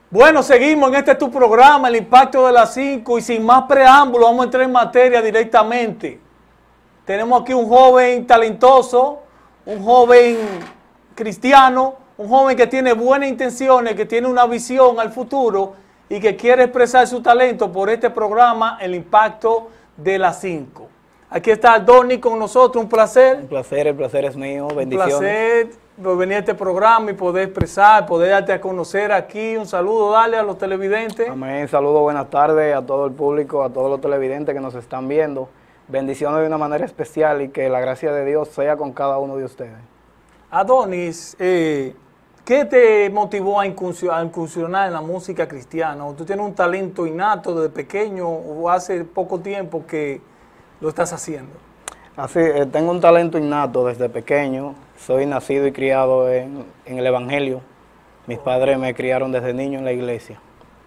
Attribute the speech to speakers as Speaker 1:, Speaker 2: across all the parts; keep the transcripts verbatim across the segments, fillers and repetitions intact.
Speaker 1: Bueno, seguimos en este tu programa, El Impacto de las cinco, y sin más preámbulo vamos a entrar en materia directamente. Tenemos aquí un joven talentoso, un joven cristiano, un joven que tiene buenas intenciones, que tiene una visión al futuro y que quiere expresar su talento por este programa, El Impacto de las cinco. Aquí está Donny con nosotros, un placer.
Speaker 2: Un placer, el placer es mío, bendiciones.
Speaker 1: Un placer por venir a este programa y poder expresar, poder darte a conocer aquí. Un saludo, dale a los televidentes.
Speaker 2: Amén, saludos, buenas tardes a todo el público, a todos los televidentes que nos están viendo. Bendiciones de una manera especial y que la gracia de Dios sea con cada uno de ustedes.
Speaker 1: Adonis, eh, ¿qué te motivó a incursionar en la música cristiana? ¿Tú tienes un talento innato desde pequeño o hace poco tiempo que lo estás haciendo?
Speaker 2: Así, eh, tengo un talento innato desde pequeño. Soy nacido y criado en, en el Evangelio. Mis padres me criaron desde niño en la iglesia.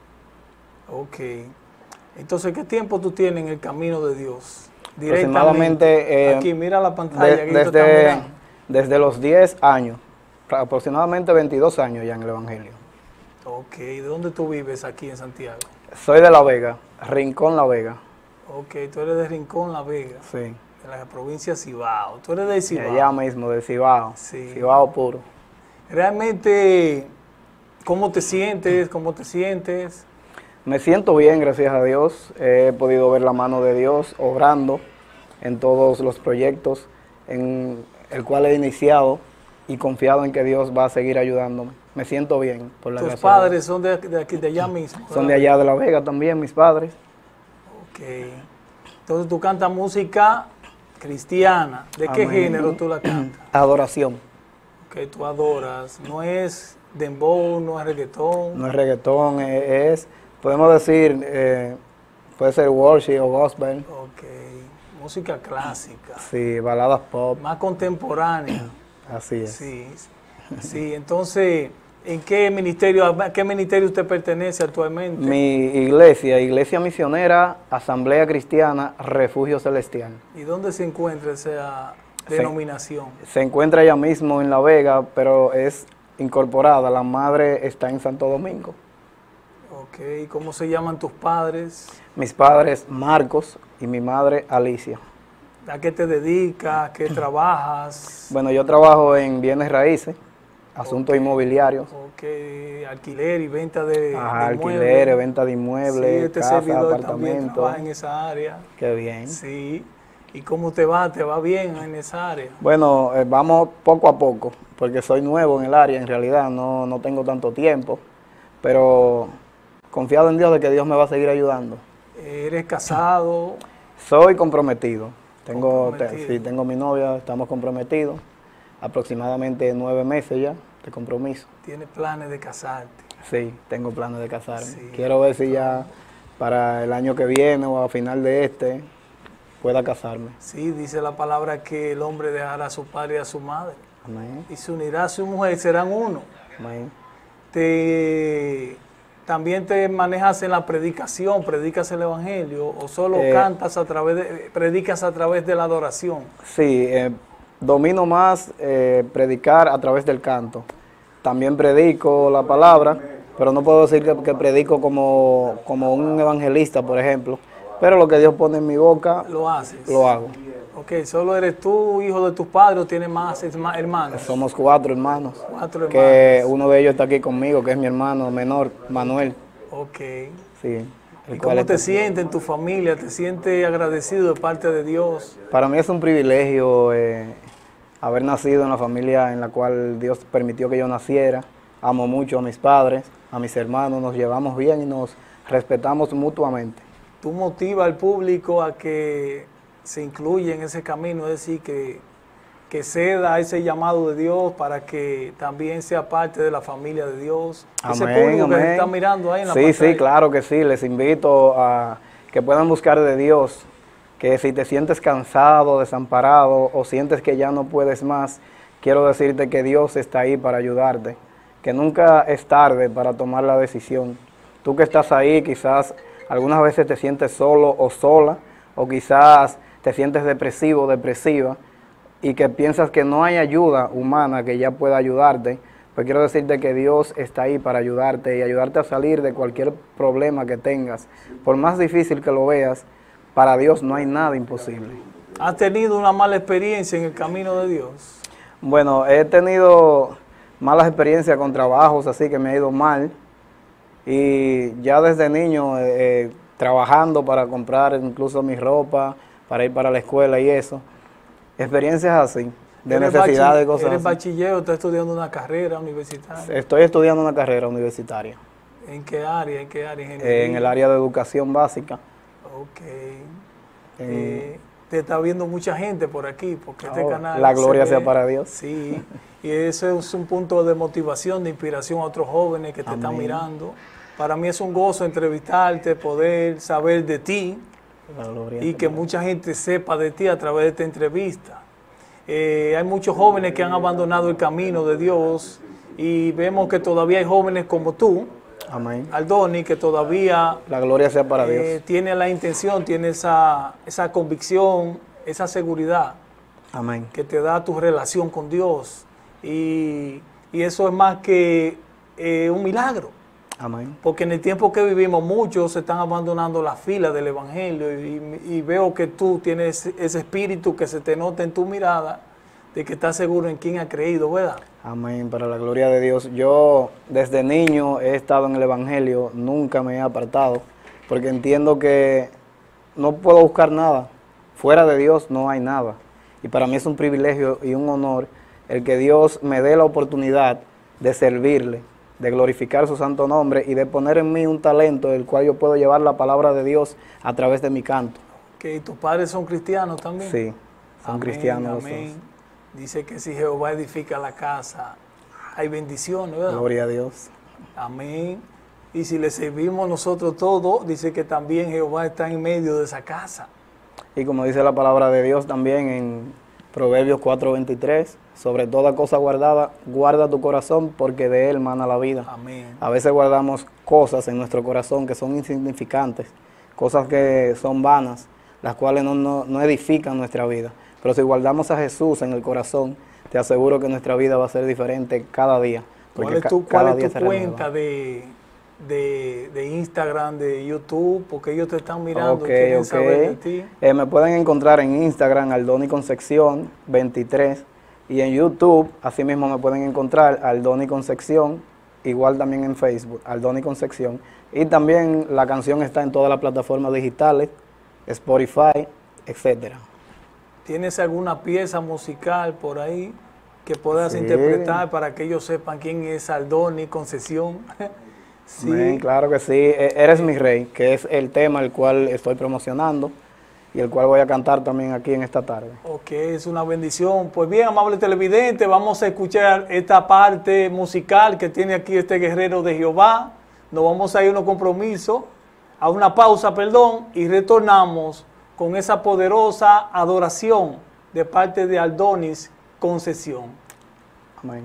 Speaker 1: Ok. Entonces, ¿qué tiempo tú tienes en el camino de Dios?
Speaker 2: Aproximadamente, eh,
Speaker 1: aquí, mira la pantalla.
Speaker 2: De,
Speaker 1: aquí
Speaker 2: desde, desde los diez años, aproximadamente veintidós años ya en el Evangelio.
Speaker 1: Ok. ¿De dónde tú vives aquí en Santiago?
Speaker 2: Soy de La Vega, Rincón La Vega.
Speaker 1: Ok, tú eres de Rincón La Vega.
Speaker 2: Sí.
Speaker 1: De la provincia de Cibao. Tú eres de Cibao.
Speaker 2: De allá mismo, de Cibao.
Speaker 1: Sí.
Speaker 2: Cibao puro.
Speaker 1: Realmente, ¿cómo te sientes? ¿Cómo te sientes?
Speaker 2: Me siento bien, gracias a Dios. He podido ver la mano de Dios obrando en todos los proyectos en el cual he iniciado y confiado en que Dios va a seguir ayudándome. Me siento bien por la
Speaker 1: ¿Tus
Speaker 2: gracia
Speaker 1: padres
Speaker 2: de Dios.
Speaker 1: son de, de aquí, de allá mismo?
Speaker 2: Son de allá de La Vega también, mis padres.
Speaker 1: Ok. Entonces tú cantas música cristiana. ¿De qué
Speaker 2: Amén.
Speaker 1: género tú la cantas?
Speaker 2: Adoración.
Speaker 1: Que tú adoras. No es dembow, no es reggaetón.
Speaker 2: No es reggaetón, es, podemos decir, eh, puede ser worship o gospel.
Speaker 1: Ok. Música clásica.
Speaker 2: Sí, baladas pop.
Speaker 1: Más contemporánea.
Speaker 2: Así es.
Speaker 1: Sí, sí. Entonces, ¿en qué ministerio, a qué ministerio usted pertenece actualmente?
Speaker 2: Mi iglesia, Iglesia Misionera, Asamblea Cristiana, Refugio Celestial.
Speaker 1: ¿Y dónde se encuentra esa denominación?
Speaker 2: Se, se encuentra allá mismo en La Vega, pero es incorporada. La madre está en Santo Domingo.
Speaker 1: Ok, ¿cómo se llaman tus padres?
Speaker 2: Mis padres, Marcos, y mi madre, Alicia.
Speaker 1: ¿A qué te dedicas? ¿A qué trabajas?
Speaker 2: Bueno, yo trabajo en bienes raíces, asuntos
Speaker 1: okay.
Speaker 2: inmobiliarios.
Speaker 1: Ok, alquiler y venta de,
Speaker 2: Ajá,
Speaker 1: de inmuebles.
Speaker 2: alquileres, venta de inmuebles,
Speaker 1: sí, este
Speaker 2: casa,
Speaker 1: servidor
Speaker 2: apartamentos.
Speaker 1: También trabaja en esa área.
Speaker 2: Qué bien.
Speaker 1: Sí. ¿Y cómo te va? ¿Te va bien en esa área?
Speaker 2: Bueno, eh, vamos poco a poco, porque soy nuevo en el área, en realidad, no, no tengo tanto tiempo, pero confiado en Dios de que Dios me va a seguir ayudando.
Speaker 1: ¿Eres casado?
Speaker 2: Soy comprometido. Tengo,
Speaker 1: comprometido.
Speaker 2: Te, sí, tengo mi novia, estamos comprometidos, aproximadamente nueve meses ya de compromiso.
Speaker 1: ¿Tienes planes de casarte?
Speaker 2: Sí, tengo planes de casarme.
Speaker 1: Sí.
Speaker 2: Quiero ver si ya para el año que viene o a final de este pueda casarme.
Speaker 1: Sí, dice la palabra que el hombre dejará a su padre y a su madre.
Speaker 2: Amén.
Speaker 1: Y se unirá a su mujer, serán uno.
Speaker 2: Amén.
Speaker 1: Te, también te manejas en la predicación, predicas el evangelio o solo
Speaker 2: Eh,
Speaker 1: cantas a través de, predicas a través de la adoración.
Speaker 2: Sí, eh, domino más eh, predicar a través del canto. También predico la palabra, pero no puedo decir que, que predico como, como un evangelista, por ejemplo. Pero lo que Dios pone en mi boca,
Speaker 1: Lo haces.
Speaker 2: lo hago.
Speaker 1: Ok, ¿solo eres tú, hijo de tus padres, o tienes más hermanos?
Speaker 2: Somos cuatro hermanos.
Speaker 1: Cuatro
Speaker 2: Que
Speaker 1: hermanos.
Speaker 2: uno de ellos está aquí conmigo, que es mi hermano menor, Manuel.
Speaker 1: Ok.
Speaker 2: Sí.
Speaker 1: ¿Y
Speaker 2: el cual
Speaker 1: cómo te
Speaker 2: está-
Speaker 1: sientes en tu familia? ¿Te sientes agradecido de parte de Dios?
Speaker 2: Para mí es un privilegio eh, haber nacido en la familia en la cual Dios permitió que yo naciera. Amo mucho a mis padres, a mis hermanos, nos llevamos bien y nos respetamos mutuamente.
Speaker 1: Tú motivas al público a que se incluya en ese camino, es decir, que, que ceda a ese llamado de Dios para que también sea parte de la familia de Dios. Ese
Speaker 2: Amén,
Speaker 1: público que
Speaker 2: amén.
Speaker 1: está mirando ahí en la
Speaker 2: Sí,
Speaker 1: pantalla.
Speaker 2: sí, claro que sí. Les invito a que puedan buscar de Dios, que si te sientes cansado, desamparado o sientes que ya no puedes más, quiero decirte que Dios está ahí para ayudarte, que nunca es tarde para tomar la decisión. Tú que estás ahí, quizás algunas veces te sientes solo o sola, o quizás te sientes depresivo, depresiva, y que piensas que no hay ayuda humana que ya pueda ayudarte. pues quiero decirte que Dios está ahí para ayudarte y ayudarte a salir de cualquier problema que tengas. Por más difícil que lo veas, para Dios no hay nada imposible.
Speaker 1: ¿Has tenido una mala experiencia en el camino de Dios?
Speaker 2: Bueno, he tenido malas experiencias con trabajos, así que me ha ido mal. Y ya desde niño, eh, trabajando para comprar incluso mi ropa, para ir para la escuela y eso. Experiencias así. De necesidad de cosas.
Speaker 1: ¿Eres bachiller o estás estudiando una carrera universitaria?
Speaker 2: Estoy estudiando una carrera universitaria.
Speaker 1: ¿En qué área? ¿En qué área?
Speaker 2: Eh, en el área de educación básica.
Speaker 1: Ok.
Speaker 2: En,
Speaker 1: eh, te está viendo mucha gente por aquí, porque este
Speaker 2: oh,
Speaker 1: canal...
Speaker 2: La gloria
Speaker 1: se
Speaker 2: sea
Speaker 1: ve,
Speaker 2: para Dios.
Speaker 1: Sí, y eso es un punto de motivación, de inspiración a otros jóvenes que te
Speaker 2: Amén.
Speaker 1: están mirando. Para mí es un gozo entrevistarte, poder saber de ti
Speaker 2: La gloria
Speaker 1: y que mucha gente sepa de ti a través de esta entrevista. Eh, hay muchos jóvenes que han abandonado el camino de Dios y vemos que todavía hay jóvenes como tú,
Speaker 2: Amén.
Speaker 1: Aldoni, que todavía
Speaker 2: La gloria sea para
Speaker 1: eh,
Speaker 2: Dios.
Speaker 1: tiene la intención, tiene esa, esa convicción, esa seguridad
Speaker 2: Amén.
Speaker 1: que te da tu relación con Dios. Y, y eso es más que eh, un milagro.
Speaker 2: Amén.
Speaker 1: Porque en el tiempo que vivimos muchos se están abandonando las filas del Evangelio y, y veo que tú tienes ese espíritu que se te nota en tu mirada de que estás seguro en quién ha creído, ¿verdad?
Speaker 2: Amén, para la gloria de Dios. Yo desde niño he estado en el Evangelio, nunca me he apartado, porque entiendo que no puedo buscar nada. Fuera de Dios no hay nada. Y para mí es un privilegio y un honor el que Dios me dé la oportunidad de servirle, de glorificar su santo nombre y de poner en mí un talento el cual yo puedo llevar la palabra de Dios a través de mi canto.
Speaker 1: Que tus padres son cristianos también.
Speaker 2: Sí, son
Speaker 1: Amén,
Speaker 2: cristianos los
Speaker 1: amén.
Speaker 2: dos.
Speaker 1: Dice que si Jehová edifica la casa, hay bendiciones, ¿verdad?
Speaker 2: Gloria a Dios.
Speaker 1: Amén. Y si le servimos nosotros todos, dice que también Jehová está en medio de esa casa.
Speaker 2: Y como dice la palabra de Dios también en Proverbios cuatro veintitrés, sobre toda cosa guardada, guarda tu corazón porque de él mana la vida.
Speaker 1: Amén.
Speaker 2: A veces guardamos cosas en nuestro corazón que son insignificantes, cosas que son vanas, las cuales no, no, no edifican nuestra vida. Pero si guardamos a Jesús en el corazón, te aseguro que nuestra vida va a ser diferente cada día.
Speaker 1: ¿Cuál es tu, cuál es tu cuenta de, de, de Instagram, de YouTube? Porque ellos te están mirando
Speaker 2: okay,
Speaker 1: y quieren
Speaker 2: okay.
Speaker 1: saber de ti.
Speaker 2: Eh, me pueden encontrar en Instagram, Aldoni Concepción veintitrés, y en YouTube, así mismo me pueden encontrar Aldoni Concepción, igual también en Facebook, Aldoni Concepción. Y también la canción está en todas las plataformas digitales, Spotify, etcétera.
Speaker 1: ¿Tienes alguna pieza musical por ahí que puedas
Speaker 2: Sí.
Speaker 1: interpretar para que ellos sepan quién es Aldoni Concepción? Sí.
Speaker 2: Amén, claro que sí. E- Eres mi rey, que es el tema el cual estoy promocionando y el cual voy a cantar también aquí en esta tarde.
Speaker 1: Ok, es una bendición. Pues bien, amable televidente, vamos a escuchar esta parte musical que tiene aquí este guerrero de Jehová. Nos vamos a ir a un compromiso, a una pausa, perdón, y retornamos con esa poderosa adoración de parte de Aldonis Concepción.
Speaker 2: Amén.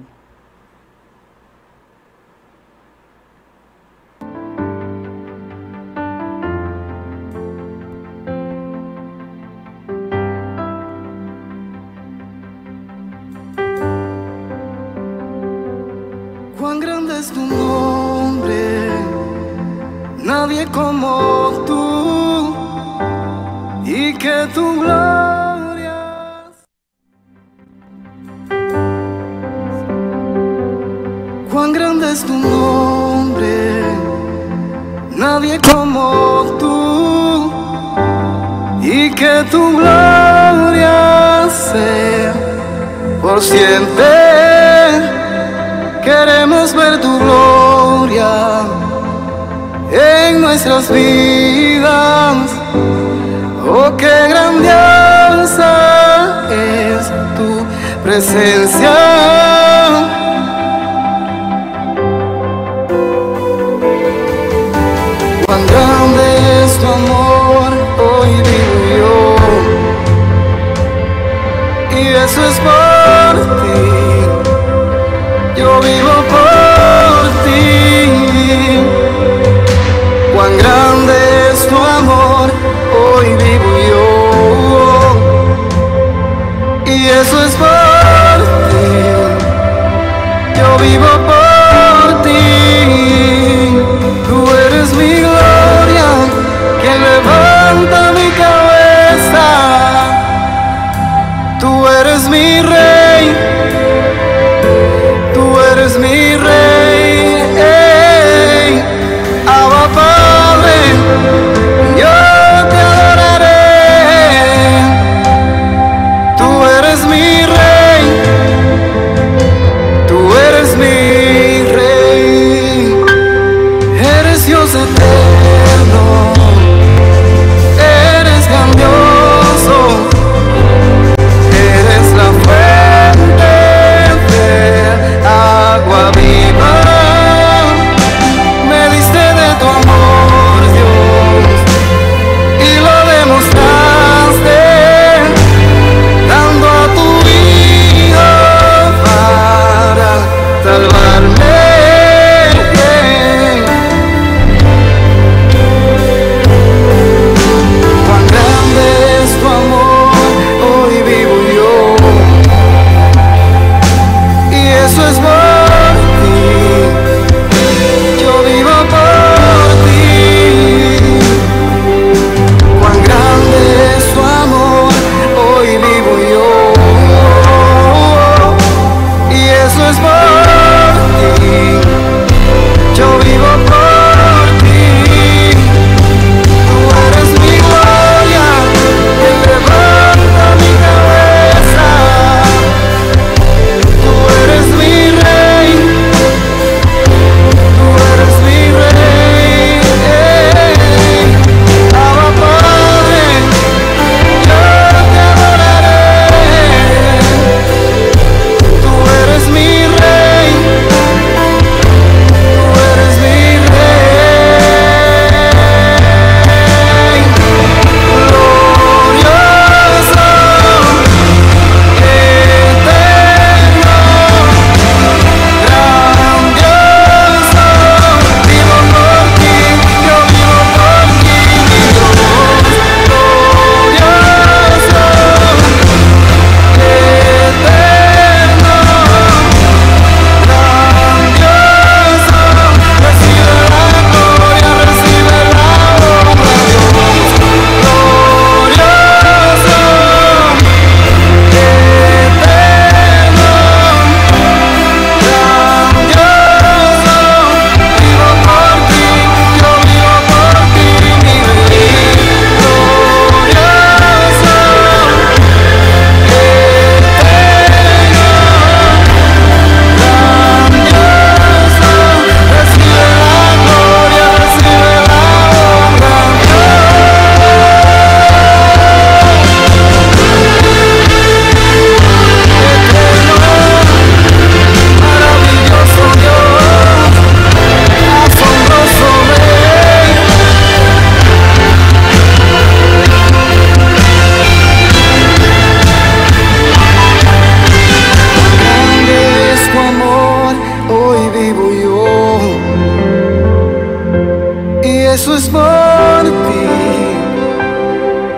Speaker 3: Cuán grande es tu nombre, nadie como tú, y que tu gloria. Cuán grande es tu nombre, nadie como tú, y que tu gloria sea por siempre. Queremos ver tu gloria en nuestras vidas. Oh, qué grandiosa es tu presencia. Cuán grande es tu amor, hoy vivo yo, y eso es por ti. Yo vivo por ti. Cuán grande es tu amor, hoy vivo yo, y eso es por ti.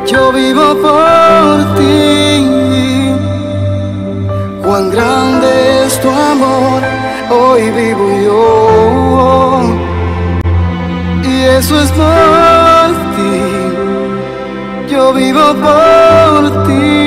Speaker 3: yo vivo por ti. Cuán grande es tu amor, hoy vivo yo. Y eso es por ti, yo vivo por ti.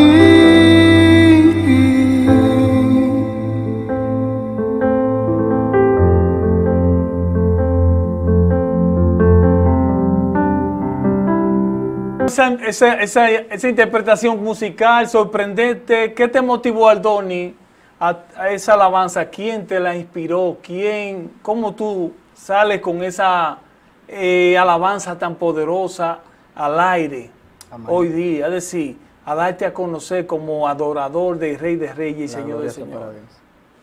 Speaker 1: Esa, esa, esa, esa interpretación musical sorprendente, ¿qué te motivó, Aldoni, a, a esa alabanza? ¿Quién te la inspiró? ¿Quién, cómo tú sales con esa eh, alabanza tan poderosa al aire? Amén. Hoy día? Es decir, a darte a conocer como adorador del Rey de Reyes y
Speaker 2: La
Speaker 1: Señor de
Speaker 2: gloria sea para
Speaker 1: Señores.
Speaker 2: Dios.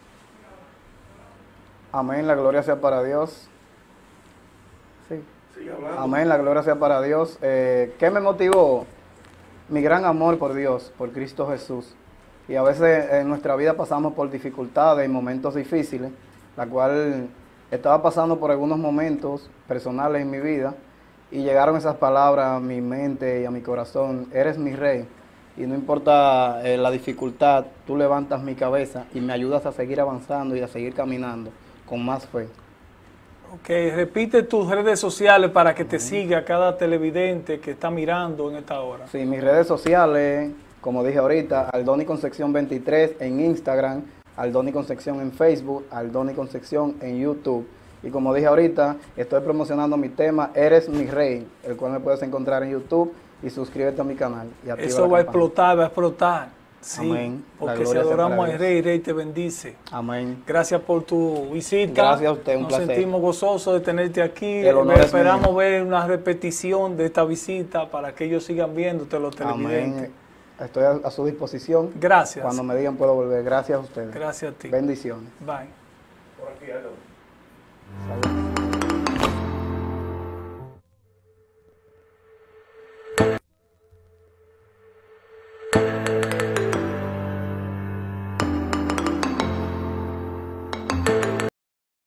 Speaker 2: Amén, la gloria sea para Dios. Sí. Amén, la gloria sea para Dios. Eh, ¿Qué me motivó? Mi gran amor por Dios, por Cristo Jesús. Y a veces en nuestra vida pasamos por dificultades y momentos difíciles, la cual estaba pasando por algunos momentos personales en mi vida, y llegaron esas palabras a mi mente y a mi corazón: eres mi rey, y no importa eh, la dificultad, tú levantas mi cabeza y me ayudas a seguir avanzando y a seguir caminando con más fe.
Speaker 1: Ok, repite tus redes sociales para que te siga cada televidente que está mirando en esta hora.
Speaker 2: Sí, mis redes sociales, como dije ahorita, Aldoni Concepción veintitrés en Instagram, Aldoni Concepción en Facebook, Aldoni Concepción en YouTube. Y como dije ahorita, estoy promocionando mi tema Eres mi Rey, el cual me puedes encontrar en YouTube, y suscríbete a mi canal. Y activa
Speaker 1: Eso
Speaker 2: la
Speaker 1: va a
Speaker 2: campana.
Speaker 1: explotar, va a explotar. Sí,
Speaker 2: Amén. La
Speaker 1: porque si
Speaker 2: gloria sea
Speaker 1: adoramos
Speaker 2: para
Speaker 1: al
Speaker 2: Dios.
Speaker 1: Rey, Rey te bendice.
Speaker 2: Amén.
Speaker 1: Gracias por tu visita.
Speaker 2: Gracias a usted, un
Speaker 1: Nos
Speaker 2: placer.
Speaker 1: sentimos gozosos de tenerte aquí.
Speaker 2: El honor es
Speaker 1: Esperamos
Speaker 2: mío.
Speaker 1: ver una repetición de esta visita para que ellos sigan viéndote, los televidentes.
Speaker 2: Amén. Estoy a, a su disposición.
Speaker 1: Gracias.
Speaker 2: Cuando me digan puedo volver. Gracias a ustedes.
Speaker 1: Gracias a ti.
Speaker 2: Bendiciones.
Speaker 1: Bye.